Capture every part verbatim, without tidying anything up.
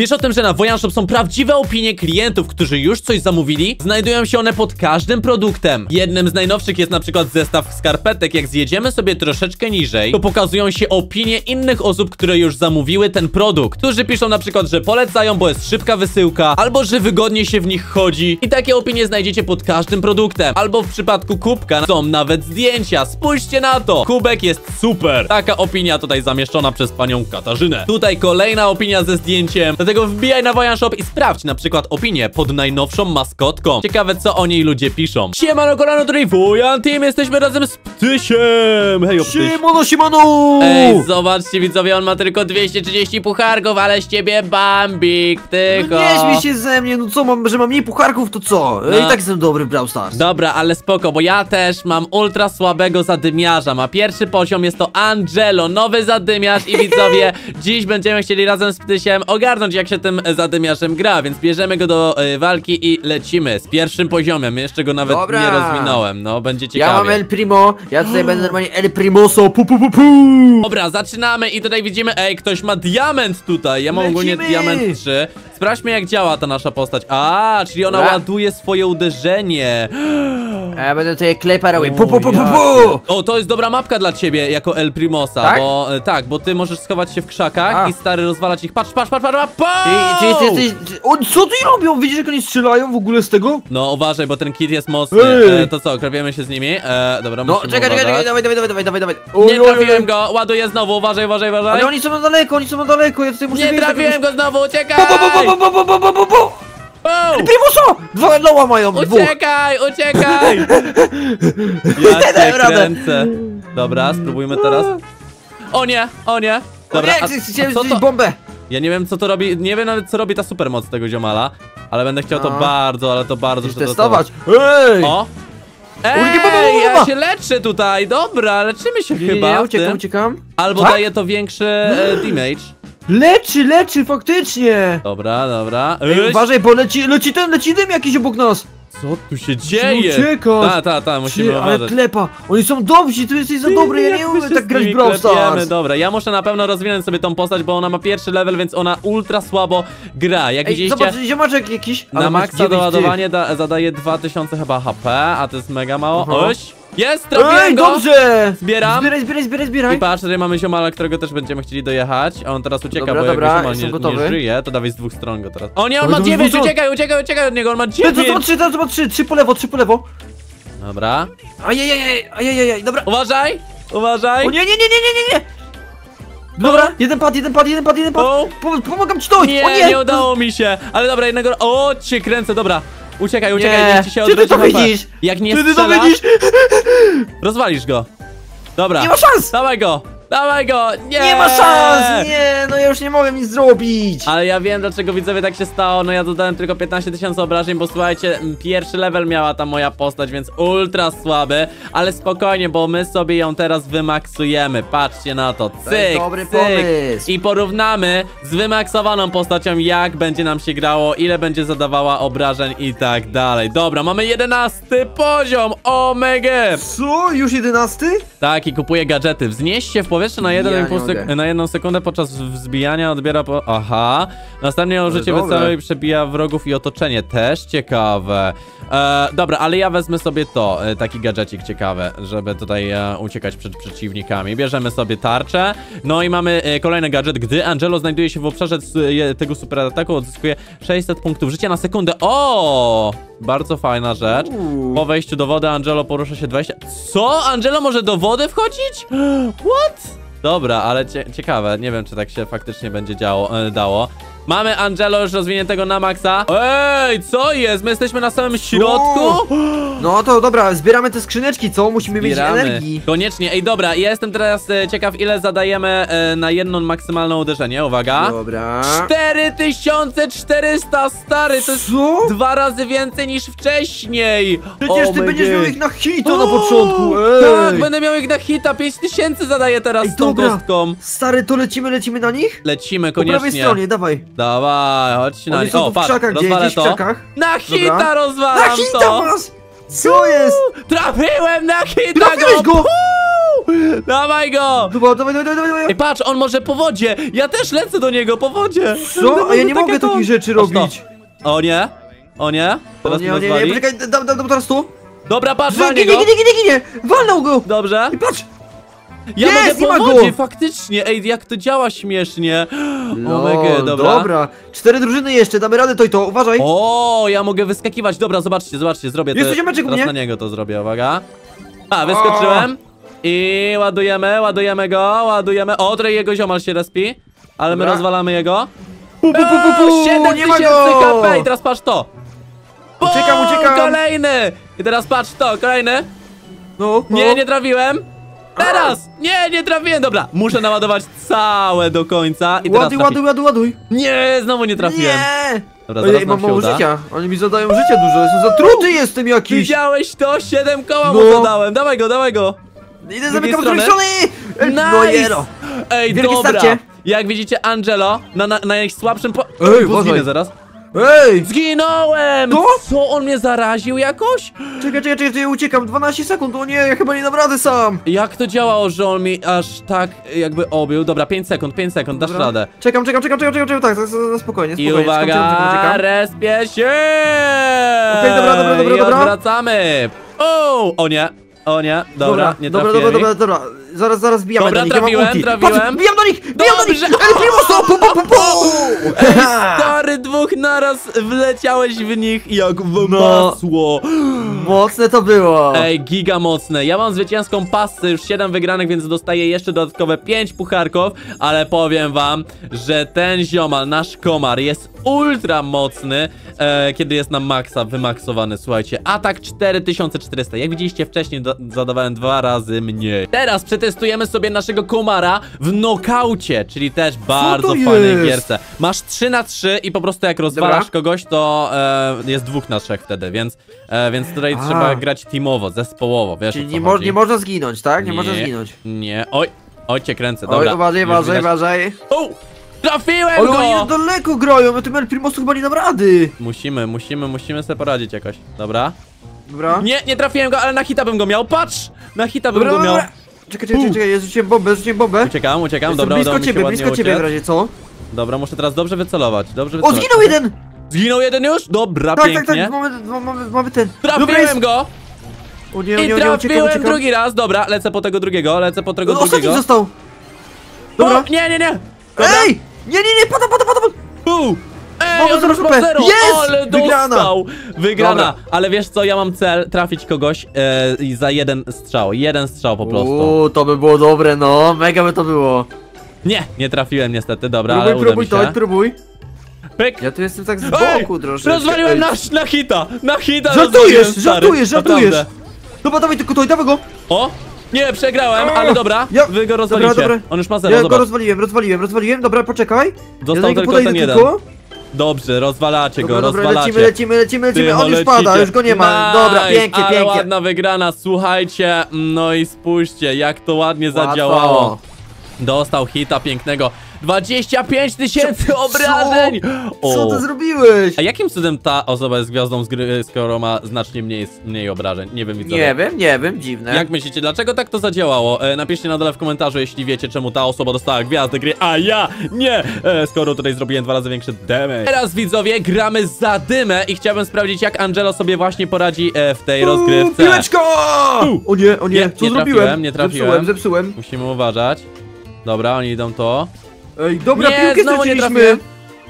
Wiesz o tym, że na Wojan Shop są prawdziwe opinie klientów, którzy już coś zamówili? Znajdują się one pod każdym produktem. Jednym z najnowszych jest na przykład zestaw skarpetek. Jak zjedziemy sobie troszeczkę niżej, to pokazują się opinie innych osób, które już zamówiły ten produkt, którzy piszą na przykład, że polecają, bo jest szybka wysyłka, albo że wygodnie się w nich chodzi. I takie opinie znajdziecie pod każdym produktem. Albo w przypadku kubka są nawet zdjęcia. Spójrzcie na to! Kubek jest super! Taka opinia tutaj zamieszczona przez panią Katarzynę. Tutaj kolejna opinia ze zdjęciem. Dlatego wbijaj na Wojan Shop i sprawdź na przykład opinię pod najnowszą maskotką. Ciekawe, co o niej ludzie piszą. Siemano, kolano, tutaj Wojan Team, jesteśmy razem z Ptysiem. Hej, o Ptyś. Siemano, siemano! Ej, zobaczcie widzowie, on ma tylko dwieście trzydzieści pucharków, ale z ciebie Bambik, Ptycho. No nie śmiej się ze mnie, no co, mam, że mam mniej pucharków, to co? No. I tak jestem dobry w Brawl Stars. Dobra, ale spoko, bo ja też mam ultra słabego zadymiarza. Ma pierwszy poziom, jest to Angelo, nowy zadymiarz i widzowie, dziś będziemy chcieli razem z Ptysiem ogarnąć, jak się tym zadymiarzem gra, więc bierzemy go do y, walki i lecimy z pierwszym poziomem. Jeszcze go nawet Dobra. nie rozwinąłem, no będzie ciekawie. Ja mam El Primo, ja tutaj będę normalnie El Primoso, pu pu pu pu. Dobra, zaczynamy i tutaj widzimy, ej, ktoś ma diament tutaj, ja mam Lecimy. ogólnie diament trzy. Sprawdźmy, jak działa ta nasza postać. A, czyli ona Dobra. ładuje swoje uderzenie. A ja będę tutaj kleparały, pu pu pu pu O, pu. O, to jest dobra mapka dla ciebie jako El Primosa, Tak? bo e, tak, bo ty możesz schować się w krzakach A. i stary rozwalać ich. Patrz, patrz, patrz, patrz, patrz. Czyli ty jesteś... O, co ty robią? Widzisz, jak oni strzelają w ogóle z tego? No uważaj, bo ten kit jest mocny. Ej. E, to co, krawiemy się z nimi? E, dobra, No, musimy czekaj, czekaj, uważać. czekaj, dawaj, dawaj, dawaj, dawaj, dawaj. Oj, Nie oj, oj, trafiłem oj. go, ładuję znowu, uważaj, uważaj, uważaj. Ale oni są na daleko, oni są na daleko, ja tutaj muszę... Nie wiedzieć, trafiłem jak- go znowu, uciekaj! Bu, bu, bu, bu, bu, bu, bu, bu, bu. Wow! El Primoso! Dwa loła mają, dwóch. Uciekaj, uciekaj! Ja Nie cię dałem radę. kręcę. Dobra, spróbujmy teraz. O nie, o nie. Dobra, O a, nie, chciałem a co rzucić to? bombę. Ja nie wiem, co to robi, nie wiem nawet, co robi ta supermoc tego ziomala, ale będę chciał to No. bardzo, ale to bardzo Musisz przetestować. testować. Ej! O! Ulgi, ba, ba, ba, Ej, ba, ja ba. się leczę tutaj, dobra, leczymy się Nie, chyba. nie, w uciekam, tym. uciekam. Albo Tak? daje to większy e, damage. Leczy, leczy, faktycznie. Dobra, dobra. Ej, Eś, uważaj, bo leci, leci ten, leci dym jakiś obok nas. co tu się dzieje? uciekać. Ta, ta, ta, musimy Ty, ale uważać. klepa. Oni są dobrzy, ty jesteś za dobry, ja nie umiem tak grać w Brawl Stars. Dobra, ja muszę na pewno rozwinąć sobie tą postać, bo ona ma pierwszy level, więc ona ultra słabo gra. Jak Ej, widzieliście, zobacz, ziomaczek jakiś. na ale masz maksa dziewięć doładowanie da, zadaje dwa tysiące chyba H P, a to jest mega mało. Aha. Oś! Jest, tych. trafiłem Ej, go! dobrze. Zbieram. Zbieraj, zbieraj, zbieraj, zbieraj. I patrz, tutaj mamy ziomala, którego też będziemy chcieli dojechać. A on teraz ucieka, Dobra, bo dobra, jakby ziomal jestem nie, gotowy. nie żyje, to dawaj z dwóch stron go teraz. O nie, on Ale ma to dziewięć, dwóch stron. uciekaj, uciekaj, uciekaj od niego, on ma Ty, to zobacz dziewięć! trzy, to zobacz trzy, trzy po lewo, trzy po lewo. Dobra. Ajajajaj, ajajajaj, dobra. Uważaj, uważaj! O nie, nie, nie, nie, nie, nie, nie. Dobra, jeden pad, jeden pad, jeden pad, jeden pad. O. Pom pomagam ci dojść. Nie, O nie, nie udało mi się! Ale dobra, jednego... O, cię kręcę, dobra. Uciekaj, uciekaj, Nie. niech ci się Czy ty odwróci to H P. widzisz? Jak nie Ty, ty to strzela, widzisz? rozwalisz go. Dobra. Nie ma szans. Dawaj go, dawaj go, nie! Nie ma szans! Nie, no ja już nie mogę nic zrobić! Ale ja wiem, dlaczego widzowie tak się stało. No ja dodałem tylko piętnaście tysięcy obrażeń, bo słuchajcie, m, pierwszy level miała ta moja postać, więc ultra słaby. Ale spokojnie, bo my sobie ją teraz wymaksujemy. Patrzcie na to, cyk, To jest dobry cyk. pomysł. I porównamy z wymaksowaną postacią, jak będzie nam się grało, ile będzie zadawała obrażeń i tak dalej. Dobra, mamy jedenasty poziom, omega! Co? Już jedenasty? Tak, i kupuje gadżety. Wznieś się w powietrze na, jeden Ja i pół nie sek mogę. na jedną sekundę podczas wzbijania odbiera po... Aha. Następnie użycie dobre. wycelu i przebija wrogów i otoczenie. Też ciekawe. E, dobra, ale ja wezmę sobie to, e, taki gadżecik ciekawy, żeby tutaj e, uciekać przed przeciwnikami. Bierzemy sobie tarczę. No i mamy e, kolejny gadżet. Gdy Angelo znajduje się w obszarze e, tego super ataku, odzyskuje sześćset punktów życia na sekundę. O! Bardzo fajna rzecz. Uuu. Po wejściu do wody Angelo porusza się dwadzieścia... Co? Angelo może do wody wchodzić? What? Dobra, ale cie ciekawe. Nie wiem, czy tak się faktycznie będzie działo, e, dało. Mamy Angelo już rozwiniętego na maksa. Ej, co jest? My jesteśmy na samym środku? No to dobra, zbieramy te skrzyneczki, co? Musimy mieć Zbieramy. energii. Koniecznie. Ej, dobra, ja jestem teraz e, ciekaw, ile zadajemy e, na jedno maksymalne uderzenie. Uwaga. Dobra. cztery tysiące czterysta, stary, to jest Co? dwa razy więcej niż wcześniej. Przecież Oh ty my będziesz God. miał ich na hito na początku, ej! Tak, będę miał ich na hita, pięć tysięcy zadaję teraz Ej, z tą dobra. kostką. Stary, to lecimy, lecimy na nich? Lecimy Po prawej koniecznie. stronie, dawaj. Dawaj, chodź na Oni nie. są O, tu w patrz, krzakach, gdzieś, rozwalę gdzieś w to. krzakach. Na hita Dobra. rozwalam Na hita to. masz! Co jest? Trafiłem na hita Trafiłeś go! Puu! Dawaj go! Dobra, dawaj, dawaj, dawaj, dawaj. Ej, patrz, on może po wodzie! Ja też lecę do niego po wodzie! Co? A ja nie mogę Takie to. takich rzeczy Patrz to. robić. O nie? O nie? O Teraz nie, mnie o nie, nie, rozwali. poczekaj, dam, dam, dam teraz tu. Dobra, patrz, Ginie, walnij ginie, go! ginie, ginie, ginie! Walnął go! Dobrze. I patrz! Ja Jest, nie mogę ma po go! wodzie, faktycznie! Ej, jak to działa śmiesznie! Omega, dobra. dobra. Cztery drużyny jeszcze, damy radę to i to, uważaj. O, ja mogę wyskakiwać. Dobra, zobaczcie, zobaczcie, zrobię to. Jest tu ziomeczek u Teraz mnie. na niego to zrobię, uwaga. A, wyskoczyłem. I ładujemy, ładujemy go, ładujemy. O, tutaj jego ziomal się respi. Ale my Dobra. rozwalamy jego. Pu, pu, pu, pu, pu, siedem nie ma tysięcy go! K P i teraz patrz to. Uciekam, Bum, uciekam. Kolejny. I teraz patrz to, kolejny. No, no. Nie, nie trafiłem. Teraz! Nie, nie trafiłem, dobra. Muszę naładować całe do końca. I teraz Ładuj, trafi- ładuj, ładuj, ładuj. Nie, znowu nie trafiłem. Nie! Dobra, zaraz Ojej, nam mam się mało uda. życia. Oni mi zadają życia dużo, jestem zatruty jestem jakiś. Widziałeś to? Siedem koła mu No. zadałem. Dawaj go, dawaj go. Idę Z zamykam z drugiej drugiej strony. Ej, No Nice! jero. Ej, Wielkie dobra. starcie. Jak widzicie, Angelo na, na, na najsłabszym po... Ej, Bo uważaj. zginę zaraz. Ej! Zginąłem! To? Co, on mnie zaraził jakoś? Czekaj, czekaj, czekaj, ja uciekam. dwanaście sekund, o nie, ja chyba nie dam rady sam. Jak to działało, że on mi aż tak jakby obił? Dobra, pięć sekund, pięć sekund, dasz Dobra. radę. Czekam, czekam, czekam, czekam, czekam, czekam, tak, za- za- za spokojnie, I spokojnie. uwaga, czekam, czekam, czekam. respie się! Okej, dobra, dobra, dobra, I dobra. odwracamy. O, o nie, o nie, dobra, nie dobra, trafiłem dobra, ich. dobra, dobra, zaraz, zaraz bijamy Dobra, do nich, ja mam trafiłem, ulti. trafiłem. Patrz, bijam do nich, bijam do nich! Dobrze. El Primo, pu, pu, pu, pu. Ej, stary, dwóch naraz wleciałeś w nich jak w No. masło. Mocne to było. Ej, giga mocne. Ja mam zwycięską pasę, już siedem wygranych, więc dostaję jeszcze dodatkowe pięć pucharków, ale powiem wam, że ten ziomal, nasz komar, jest ultra mocny, e, kiedy jest na maksa wymaksowany, słuchajcie. Atak cztery tysiące czterysta. Jak widzieliście wcześniej, do, zadawałem dwa razy mniej. Teraz przetestujemy sobie naszego komara w nokaucie, czyli też bardzo to fajnej jest? gierce. Masz trzy na trzy i po prostu jak rozwalasz Dobra. kogoś, to e, jest dwóch na trzech wtedy, więc, e, więc tutaj A. trzeba grać teamowo, zespołowo, wiesz Czyli o co nie, mo chodzi. nie można zginąć, tak? Nie, można zginąć. Nie, oj, oj cię kręcę, Oj, dobra. uważaj, Już uważaj, widać. uważaj. O, trafiłem Ale go! oni daleko grają, a tym El Primosu chyba nie dam rady. Musimy, musimy, musimy sobie poradzić jakoś, dobra? Dobra. Nie, nie trafiłem go, ale na hita bym go miał, patrz! Na hita bym Dobra, go dobra, miał. dobra. Czekaj, czekaj, czekaj, ja rzuciłem bombę, rzuciłem bombę. Uciekam, uciekam, Jestem dobra, blisko udało mi się ciebie, ładnie blisko ciebie w uciec. razie, co? Dobra, muszę teraz dobrze wycelować, dobrze O, wycelować. zginął jeden! Zginął jeden już? Dobra, Tak, tak, pięknie. tak, mamy, mamy, mamy ten. Dobra, Trafiłem jest. go! O nie, o nie, I o nie, uciekam, trafiłem uciekam. drugi raz, dobra, lecę po tego drugiego, lecę po tego No, ostatni drugiego. został. Dobra. O, nie, nie, nie! Dobra. Ej! Nie, nie, nie, pada, pada, pada, pada. U! Ej, Mamy on zero już ma P. zero! Jest! Ale Wygrana! dostał! Wygrana! Dobra. Ale wiesz co, ja mam cel trafić kogoś e, i za jeden strzał. Jeden strzał po prostu. Uuu, to by było dobre, no, mega by to było. Nie, nie trafiłem niestety, dobra, Próbuj, ale uda próbuj, mi się. to, próbuj. Pyk! Ja tu jestem tak z Ej! boku troszeczkę. Rozwaliłem Ej. na, na hita! Na hita Żartujesz, rozwaliłem, stary. żartujesz, żartujesz. Naprawdę. Dobra, dawaj tylko to, dawaj go. O! Nie, przegrałem, ale dobra, Ja- wy go dobra, rozwalicie. dobra. On już ma zero, Ja go zobacz. rozwaliłem, rozwaliłem, rozwaliłem, dobra, poczekaj. Ja do Został niego tylko podejdę ten jeden. tylko. Dobrze, rozwalacie go, Dobra, dobra, rozwalacie. lecimy, lecimy, lecimy, lecimy, Ty, on już lecicie. pada, już go nie ma. Nice, Dobra, pięknie, ale pięknie. ładna wygrana, słuchajcie, no i spójrzcie, jak to ładnie Łatwo. zadziałało. Dostał hita pięknego. dwadzieścia pięć tysięcy Co? obrażeń! Co O. ty zrobiłeś? A jakim cudem ta osoba jest gwiazdą z gry, skoro ma znacznie mniej, mniej obrażeń? Nie wiem, widzowie. Nie wiem, nie wiem, dziwne. Jak myślicie, dlaczego tak to zadziałało? E, napiszcie na dole w komentarzu, jeśli wiecie, czemu ta osoba dostała gwiazdę gry, a ja nie! E, skoro tutaj zrobiłem dwa razy większy damage. Teraz, widzowie, gramy za dymę i chciałbym sprawdzić, jak Angelo sobie właśnie poradzi e, w tej rozgrywce. Piłeczka! O nie, o nie, Nie, co nie zrobiłem? trafiłem, nie trafiłem. Zepsułem, zepsułem. Musimy uważać. Dobra, oni idą to. Ej, dobra, nie, piłkę znowu nie straciliśmy. trafiłem.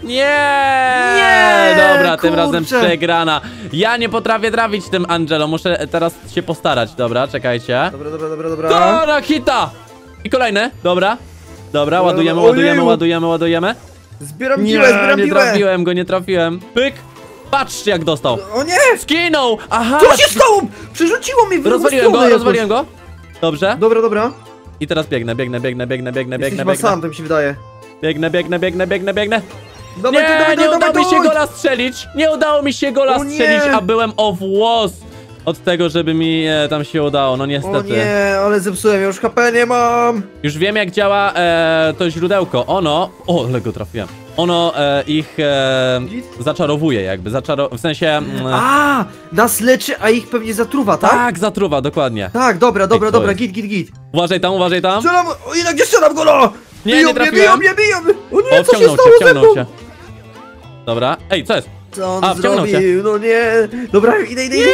Nie! Nie, Dobra, tym kurczę. razem przegrana. Ja nie potrafię trafić tym Angelo, muszę teraz się postarać. Dobra, czekajcie. Dobra, dobra, dobra, dobra. Dobra, hita! I kolejny, dobra. Dobra, ładujemy, Ojeju. ładujemy, ładujemy, ładujemy. Zbieram Nie, piłę, zbieram nie piłę. trafiłem go, nie trafiłem. Pyk! Patrzcie, jak dostał. O nie! Skinął! Aha! Co się stało? Przerzuciło mnie w drugą Rozwaliłem go, stronę jakoś. rozwaliłem go. Dobrze. Dobra, dobra. I teraz biegnę, biegnę, biegnę, biegnę, biegnę, Jesteś biegnę, chyba biegnę. sam, tak mi się wydaje. Biegnę, biegnę, biegnę, biegnę, biegnę. Dawaj, Nie, dawaj, nie dawaj, udało dawaj, mi się dawaj. gola strzelić! Nie udało mi się gola O nie. strzelić, a byłem o włos od tego, żeby mi e, tam się udało, no O niestety. nie, ale zepsułem, ja już H P nie mam. Już wiem, jak działa e, to źródełko. Ono... O, ale go trafiłem. ono e, ich e, zaczarowuje jakby, zaczaro... w sensie... Mm, A, nas leczy, a ich pewnie zatruwa, tak? tak, zatruwa, dokładnie. Tak, dobra, dobra, Ej, to dobra, jest- git, git, git. Uważaj tam, uważaj tam. Strzelam, o jednak nie strzelam go, no! Nie, biją nie mnie, trafiłem. biją mnie, biją mnie! O nie, O, co się wciągnął stało cię, ze wciągnął mną? cię. Dobra, ej, co jest? Co on A, wciągnął cię. zrobił? No nie! Dobra, idę, idę, idę!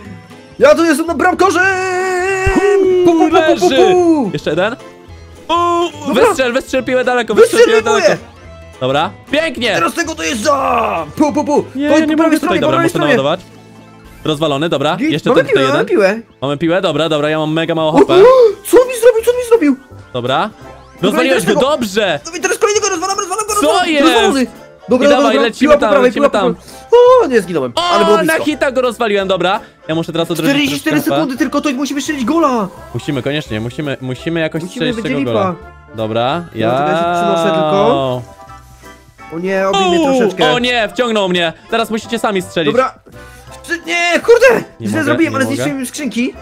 Ja tu jestem na bramkarzem! Pu, pu, pu, pu, pu, Leży! pu. Jeszcze jeden. Uuu, Dobra. wystrzel, wystrzel piłę daleko, wystrzel piłę Wystrzeliwuję! daleko. Dobra, pięknie! Teraz tego to jest za! Pu, pu, pu! Nie, Po- nie po mogę prawej tutaj, stronie, po dobra, prawej muszę stronie! naładować. Rozwalony, dobra, Git, jeszcze mamy ten tutaj piłę, mamy jeden. piłę! Mamy piłę, dobra, dobra, ja mam mega mało O, H P. o, co on mi zrobił, co on mi zrobił? Dobra. Rozwaliłeś go, teraz tego- dobrze! No i teraz kolejnego rozwalam, rozwalam go, Co rozwalam! jest? Rozwalony. Dobra, I dobra, dawaj, dobra, lecimy piła po tam, prawej, lecimy piła po tam. prawej. O, nie zginąłem, ale było O, na blisko. hita go rozwaliłem, dobra. Ja muszę teraz odrodzić czterdzieści cztery troszkę H P. sekundy tylko, to musimy strzelić gola! Musimy, koniecznie, musimy, musimy jakoś Musimy, strzelić będzie tego lipa. gola. Dobra, ja... czekaj, ja się przynoszę tylko. O nie, obij mnie Uuu, troszeczkę. O nie, wciągnął mnie. Teraz musicie sami strzelić. Dobra. Strzy- Nie, kurde! Nie Źle mogę, zrobiłem, nie ale mogę. zniszczyłem im skrzynki.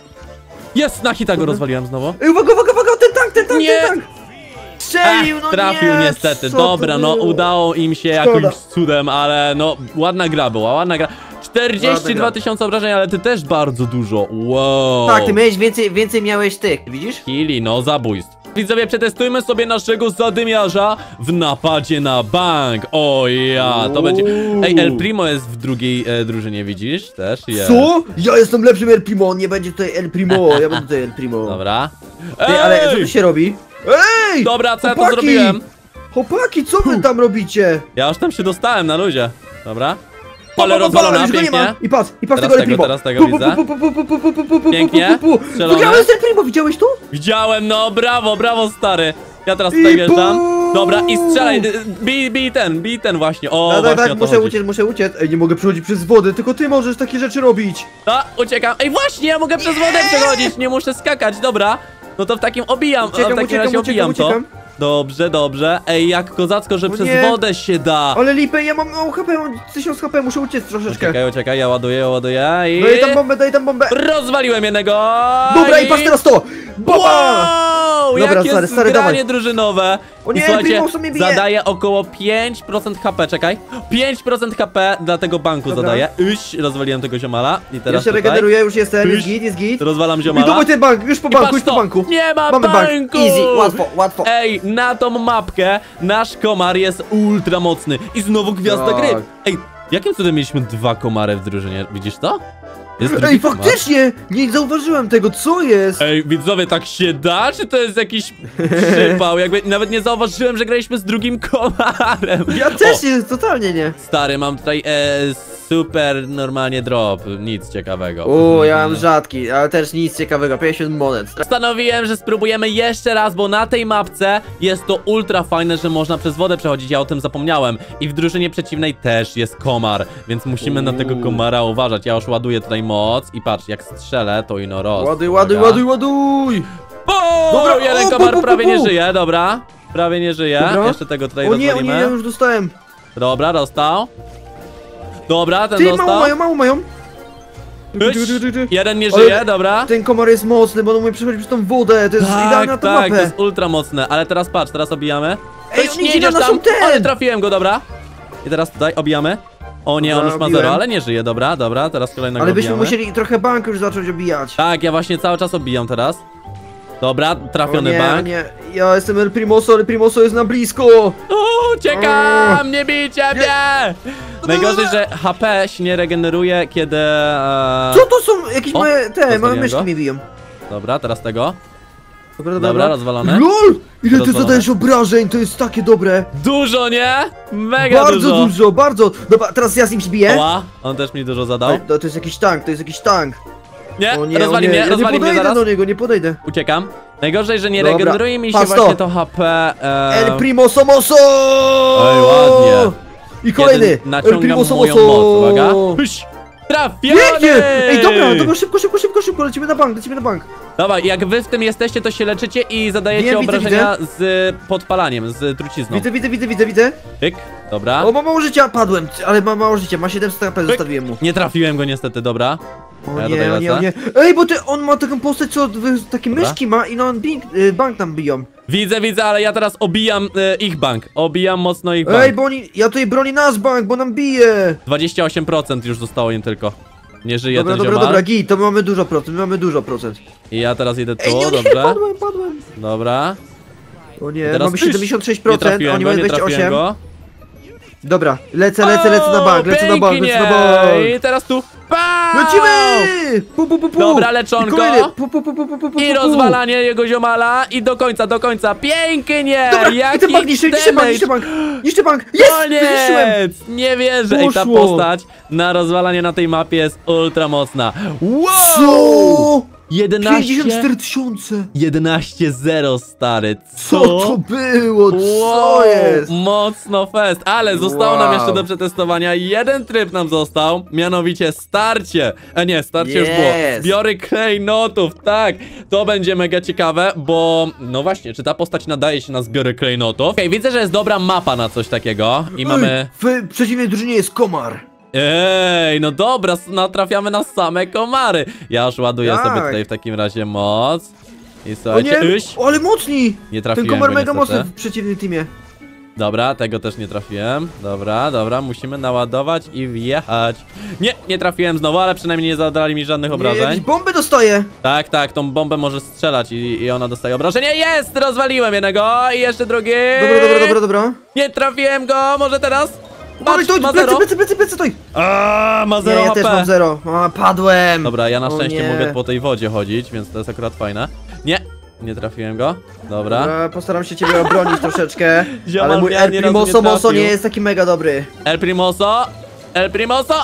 Jest, na hita go rozwaliłem znowu. Ej, uwaga, uwaga, uwaga, ten tank, ten tank, Nie. ten tank! Strzelił, no trafił nie! niestety. co Dobra, to no było? udało im się Szkoda. jakimś cudem, ale no ładna gra była, ładna gra. czterdzieści dwa gra. tysiące obrażeń, ale ty też bardzo dużo. Wow. Tak, ty miałeś więcej, więcej miałeś tych, widzisz? Kili, no zabójstw. Widzowie, przetestujmy sobie naszego zadymiarza w napadzie na bank. O ja, to będzie... Ej, El Primo jest w drugiej e, drużynie, widzisz? Też jest. Co? Ja jestem lepszym El Primo, on nie będzie tutaj El Primo, ja będę tutaj El Primo. Dobra. Ty, ale co tu się robi? Ej! Dobra, co ja to chłopaki! zrobiłem? Chłopaki, co wy tam robicie? Ja już tam się dostałem na luzie. Dobra. Pa, Ale pa, pa, rozwalona, już go nie ma. pięknie. I patrz, i patrz Teraz tego El tego, Primo. teraz tego Pu, pu, widzę. pu, pu, pu, pu, pu, pu, pu, pu, pu, Pięknie. pu, pu, pu. Strzelony. Wygrałem z El Primo, widziałeś to? Widziałem, no brawo, brawo stary. Ja teraz tutaj I wjeżdżam. bum! Dobra, i strzelaj. Bij, bij ten, bij ten właśnie. O, Tak, tak, właśnie tak, o to muszę chodzi. uciec, muszę uciec. Ej, nie mogę przechodzić przez wodę, tylko ty możesz takie rzeczy robić. A, uciekam. Ej, właśnie, ja mogę przez wodę przechodzić, nie muszę skakać, dobra. No to w takim obijam, Uciekam, w takim uciekam, razie uciekam, obijam uciekam. to. Dobrze, dobrze. Ej, jak kozacko, że O przez nie. wodę się da. Ale lipę, ja mam mało H P, mam tysiąc H P, muszę uciec troszeczkę. Uciekaj, uciekaj, ja ładuję, ja ładuję i... Daj tam bombę, daj tam bombę. Rozwaliłem jednego. Dobra, i patrz teraz to! Boba! Wow, Dobra, jakie stary, stary, zgranie dawaj. drużynowe. O nie, I słuchajcie, Primo sobie bije. zadaje około pięć procent H P, czekaj. pięć procent H P dla tego banku Dobra. zadaje. Iś, rozwaliłem tego ziomala. I Ja teraz się tutaj regeneruję, już jestem, jest Tyś. git, jest git. rozwalam I ziomala. dawaj ten bank, już po I banku, patrz już po to, banku. nie ma Mamy bank, banku. easy, łatwo, łatwo. Ej, na tą mapkę nasz komar jest ultra mocny. I znowu gwiazda Tak. gry. Ej, jakim cudem mieliśmy dwa komary w drużynie? Widzisz to? Jest drugi Ej, komar. faktycznie! Nie zauważyłem tego, co jest? Ej, widzowie, tak się da? Czy to jest jakiś przypał? Jakby nawet nie zauważyłem, że graliśmy z drugim komarem. Ja też O, nie, totalnie nie. stary, mam tutaj e, super normalnie drop. Nic ciekawego. O, ja mam rzadki, ale też nic ciekawego, pięćdziesiąt monet. Postanowiłem, że spróbujemy jeszcze raz, bo na tej mapce jest to ultra fajne, że można przez wodę przechodzić, ja o tym zapomniałem. I w drużynie przeciwnej też jest komar, więc musimy na tego Uuu. komara uważać. Ja już ładuję tutaj moc i patrz, jak strzelę, to ino roz. Ładuj, ładuj, Uwaga. ładuj, ładuj! O, Dobra, jeden o, komar pu, pu, pu, prawie nie pu. żyje, dobra. Prawie nie żyje. Dobra. Jeszcze tego tutaj O nie, o rozwalimy. nie, ja już dostałem. Dobra, dostał. Dobra, ten Ty, dostał. mało mają, mało mają. Hyś. Jeden nie Ale żyje, dobra. Ten komar jest mocny, bo on umie przechodzić przez tą wodę, to jest idealna Tak, na tą tak, to mapę. jest ultra mocne, ale teraz patrz, teraz obijamy. Ej, Hyś, on nie idzie na idziesz naszą tam, ten. ale trafiłem go, dobra. I teraz tutaj obijamy. O nie, on Dobra, już ma obiłem. zero, ale nie żyje, dobra, dobra, teraz kolejnego Ale byśmy obijamy. musieli trochę bank już zacząć obijać. Tak, ja właśnie cały czas obijam teraz. Dobra, O trafiony nie, bank. nie, ja jestem El Primoso, El Primoso jest na blisko. Uuu, uciekam, nie bijcie mnie! Najgorzej, że H P się nie regeneruje, kiedy... E... Co to są jakieś O, moje, te, małe rozwaliłem myszki go. mnie biją. Dobra, teraz tego. Dobra, Dobra, dobra. rozwalone. LOL! Ile ty Rozwalone. zadajesz obrażeń, to jest takie dobre. Dużo, nie? Mega Bardzo dużo. dużo, bardzo. Dobra, teraz ja z nim się biję. Oła, on też mi dużo zadał. Ej, to, to jest jakiś tank, to jest jakiś tank. Nie, O nie, rozwali o nie, mnie, ja rozwali nie mnie podejdę zaraz. do niego, nie podejdę. Uciekam. Najgorzej, że nie Dobra, regeneruje mi się patrz właśnie to. to H P. E... El Primo Somoso! Ej, ładnie. I kolejny. Kiedy El naciągam Primo moją Somoso! moc, uwaga. Hyś, trafiony! Pięknie! Ej, dobra, dobra, szybko, szybko, szybko, szybko, lecimy na bank, lecimy na bank. Dawaj, jak wy w tym jesteście, to się leczycie i zadajecie Wiem, widzę, obrażenia z podpalaniem, z trucizną. Widzę, widzę, widzę, widzę, widzę. Pyk, dobra. O, ma mało życia, padłem, ale ma mało życia, ma siedemset H P, zostawiłem mu. Nie trafiłem go niestety, dobra. O Ja nie, tutaj o nie, o lecę. nie. Ej, bo ty, on ma taką postać, co wy- takie Dobra. myszki ma i no on bing, y, bank tam biją. Widzę, widzę, ale ja teraz obijam e, ich bank. Obijam mocno ich bank. Ej, bo oni, ja tutaj bronię nas bank, bo nam bije. dwadzieścia osiem procent już zostało im tylko. Nie żyje Dobra, ten dobra, ziomal. dobra, git, to my mamy dużo procent, my mamy dużo procent. I ja teraz idę tu, Ej, nie, nie, dobrze. padłem, padłem. Dobra. O I nie, teraz mamy tyś. siedemdziesiąt sześć Nie procent, trafiłem oni go, mają nie dwadzieścia trafiłem osiem. go. Dobra, lecę, lecę, lecę na bank, lecę na bank, lecę na bank. I teraz tu. Pau! Lecimy! Pu, pu, pu, pu. Dobra, leczonko. I kolejny. Pu, pu, pu, pu, pu, pu, pu, I pu. rozwalanie jego ziomala. I do końca, do końca. Pięknie! Dobra, i Jaki ten bank niszczy, niszczy bank, damage. niszczy bank, niszczy bank. Jest! Zniszczyłem! Koniec! Nie wierzę! Ej, ta Poszło. postać na rozwalanie na tej mapie jest ultra mocna. Wow! Co? jedenaście pięćdziesiąt cztery tysiące. jedenaście zero, stary. Co to było? Co jest? Mocno fest, ale zostało nam Wow. jeszcze do przetestowania jeden tryb nam został, mianowicie starcie. E nie, starcie już było. Yes. Zbiory klejnotów, tak. To będzie mega ciekawe, bo no właśnie, czy ta postać nadaje się na zbiory klejnotów? Okej, widzę, że jest dobra mapa na coś takiego i mamy... Ej, w przeciwnej drużynie jest komar. Ej, no dobra, s- natrafiamy na same komary. Ja już ładuję Tak. sobie tutaj w takim razie moc. I O słuchajcie, nie, Yś. o, ale mocni! Nie trafiłem Ten komar go mega niestety. mocny w przeciwnym teamie. Dobra, tego też nie trafiłem. Dobra, dobra, musimy naładować i wjechać. Nie, nie trafiłem znowu, ale przynajmniej nie zadali mi żadnych Nie, obrażeń. jakieś bomby dostaję. Tak, tak, tą bombę może strzelać i, i ona dostaje obrażenia. Jest! Rozwaliłem jednego i jeszcze drugi. Dobra, dobra, dobra, dobra. Nie trafiłem go, może teraz? Dawaj, Patrz, to, ma plecy, zero. plecy, plecy, plecy, stoj. A, ma Nie, zero ja H P. też mam zero. A, padłem. Dobra, ja na O szczęście nie. mogę po tej wodzie chodzić, więc to jest akurat fajne. Nie, nie trafiłem go. Dobra. Dobra, postaram się ciebie obronić troszeczkę. Ziomal Ale mój mnie El ani razu Primoso nie Moso trafił. nie jest taki mega dobry. El Primoso. El Primoso.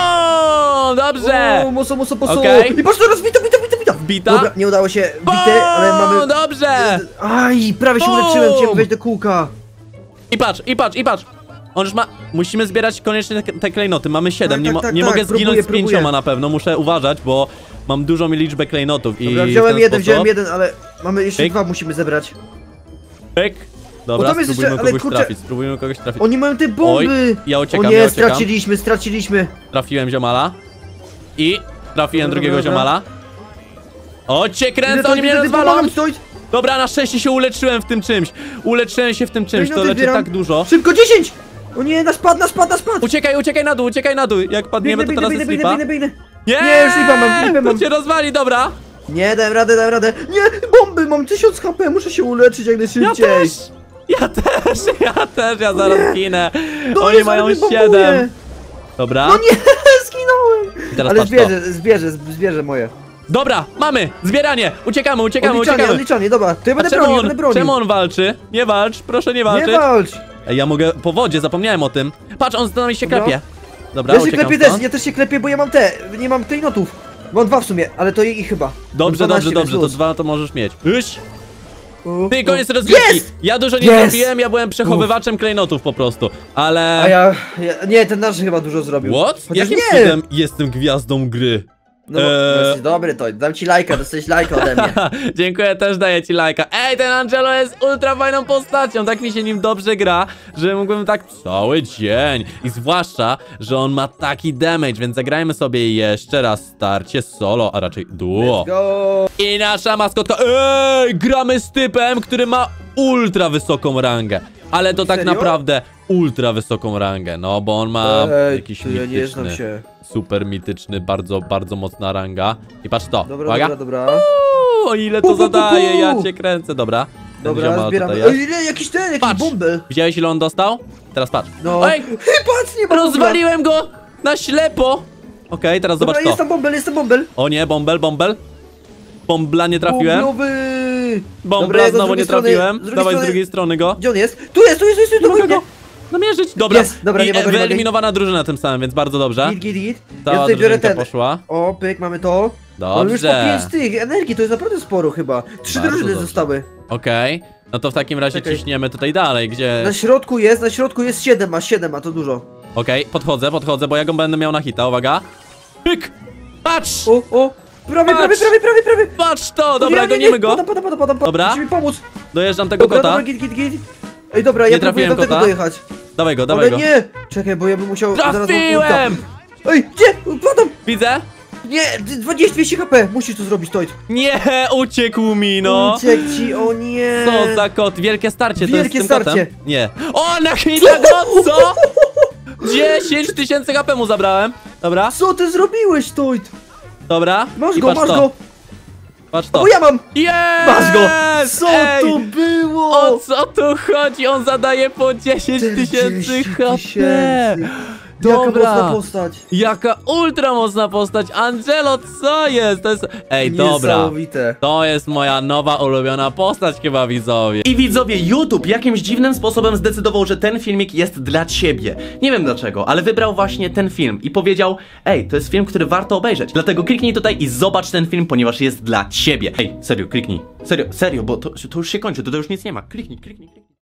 O, dobrze. O, moso, moso, moso. Okej. I patrz teraz, wita, wita, wita, wita. Wbita? Dobra, nie udało się. Bite, ale mamy... Dobrze. Aj, prawie się Bum. uleczyłem, chciałem wejść do kółka. I patrz, i patrz, i patrz. On już ma... Musimy zbierać koniecznie te, te klejnoty. Mamy siedem. Tak, nie tak, mo- tak, nie tak, mogę zginąć próbuję, z pięcioma próbuję. na pewno. Muszę uważać, bo mam dużą liczbę klejnotów. I Dobra, w wziąłem ten jeden, sposób... wziąłem jeden, ale mamy jeszcze Pyk. dwa musimy zebrać. Pyk. Dobra, tam jest spróbujmy jeszcze- ale kogoś kurczę- trafić. Spróbujmy kogoś trafić. Oni mają te bomby. Oj, ja uciekam, o nie, ja uciekam. straciliśmy, straciliśmy. Trafiłem ziomala. I trafiłem Dobra, drugiego dobra. ziomala. O, cię kręcą, Idę, oni mnie idę, idę, rozwalą! pomagam, stoj. Dobra, na szczęście się uleczyłem w tym czymś. Uleczyłem się w tym czymś, to Klejnoty leczy zbieram. tak dużo. Szybko, dziesięć! O nie, na spad, na spad, na spad! Uciekaj, uciekaj na dół, uciekaj na dół. Jak padniemy, to teraz jest biegnę, lipa. biegnę, biegnę. Nie, Nie, już lipa mam, lipę mam. to cię rozwali, dobra. Nie, dałem radę, dałem radę. Nie, bomby, mam tysiąc H P, muszę się uleczyć jak Ja najszybciej. też. Ja też, ja też, ja zaraz Nie. ginę. No Oni jest, mają ale mnie bombuje. siedem. Dobra. No nie, zginąłem. I teraz Ale patrz to. zbierze, zbierze, zbierze moje. Dobra, mamy, zbieranie. Uciekamy, uciekamy, Odliczanie, uciekamy. odliczanie, dobra. To ja A będę czemu bronił, ja on, będę bronił. czemu on walczy? Nie walcz, proszę nie walczyć. Nie walcz. Ej, ja mogę po wodzie, zapomniałem o tym. Patrz, on z nami się Dobra. klepie. Dobra, Ja się uciekam klepię też, stąd. ja też się klepię, bo ja mam te, nie mam klejnotów. Mam dwa w sumie, ale to ich chyba. Dobrze, Mam dwanaście, dobrze, dobrze, to więc luz. dwa to możesz mieć. Iś! O, Ty, o. koniec rozgrywki. Jest! Ja dużo nie Jest! zrobiłem, ja byłem przechowywaczem klejnotów po prostu. Ale... A ja, ja, nie, ten nasz chyba dużo zrobił. What? Chociaż Jakim nie! cudem jestem gwiazdą gry? No, Eee. jesteś dobry to, dam ci lajka, dostałeś lajka ode mnie. Dziękuję, też daję ci lajka. Ej, ten Angelo jest ultra fajną postacią, tak mi się nim dobrze gra, że mógłbym tak cały dzień. I zwłaszcza, że on ma taki damage, więc zagrajmy sobie jeszcze raz starcie solo, a raczej duo. Go! I nasza maskotka, ej, gramy z typem, który ma ultra wysoką rangę. Ale to tak Serio? naprawdę ultra wysoką rangę, no bo on ma Ej, jakiś to ja nie znam mityczny, się. super mityczny, bardzo, bardzo mocna ranga. I patrz to, Dobra, uwaga. dobra, dobra. O ile Pu, to pu, pu, zadaje, pu. ja cię kręcę, dobra. Ten Dobra, ziomal zbieramy. tutaj jest. Ej, ile, jakiś ten, jakiś Patrz. bąbel. Widziałeś ile on dostał? Teraz patrz. No. Ej, Patrz, nie ma rozwaliłem go na ślepo. Okej, teraz Dobra, zobacz jest to. tam bąbel, jest tam bąbel. O nie, bąbel, bąbel. Bombla nie trafiłem. Bąblowy. Dobra, Bombla ja go z znowu drugiej nie strony- trafiłem. z drugiej Dawaj z strony- drugiej strony go. Gdzie on jest? Tu jest, tu jest, tu jest, tu Nie mogę jest. go namierzyć. Dobra. Jest, dobra, I nie mogę, nie mogę. wyeliminowana drużyna tym samym, więc bardzo dobrze. Git, git, git. Cała Ja tutaj biorę drużynka ten. poszła. O, pyk, mamy to. Mamy już po Dobrze. pięć tych energii, to jest naprawdę sporo chyba. Trzy Bardzo drużyny dobrze. zostały. Okej. No to w takim razie Czekaj. ciśniemy tutaj dalej, gdzie... Na środku jest, na środku jest siedem, a siedem, a to dużo. Okej, podchodzę, podchodzę, bo ja go będę miał na hita, uwaga. Pyk! Patrz! O, o! Prawie, prawie, Patrz. prawie, prawie, prawie! Patrz to! O, Dobra, nie, nie, nie, gonimy go. Podam, podam, podam, podam, podam. Dobra. Musi mi pomóc. Dojeżdżam tego Dobra, kota. dobra, git, git, git. Ej, dobra, Nie ja próbuję trafiłem do tego kota. dojechać. Dawaj go, dawaj Ale go. nie! Czekaj, bo ja bym musiał... zaraz mam Trafiłem! ulta. Ej, gdzie? Padam! Widzę? Nie, dwadzieścia dwieście H P. Musisz to zrobić, Toid. Nie, uciekł mi, no. Uciekł ci, o nie. Co za kot? Wielkie starcie, to Wielkie jest z tym starcie. kotem? Nie. O, na chwilę, no co? dziesięć tysięcy H P mu zabrałem. Dobra, Co ty zrobiłeś, Toid? dobra. Masz I go, patrz masz to. go. Patrz to. O, ja mam. Jest! Masz go. Co Ej, to było? o co tu chodzi? On zadaje po dziesięć tysięcy H P. Jaka Dobra. mocna postać. Jaka ultra mocna postać. Angelo, co jest? To jest... Ej, dobra. Niesamowite. To jest moja nowa ulubiona postać chyba, widzowie. I widzowie, YouTube jakimś dziwnym sposobem zdecydował, że ten filmik jest dla ciebie. Nie wiem dlaczego, ale wybrał właśnie ten film i powiedział: ej, to jest film, który warto obejrzeć. Dlatego kliknij tutaj i zobacz ten film, ponieważ jest dla ciebie. Ej, serio, kliknij. Serio, serio, bo to, to już się kończy, to, to już nic nie ma. Kliknij, kliknij, kliknij.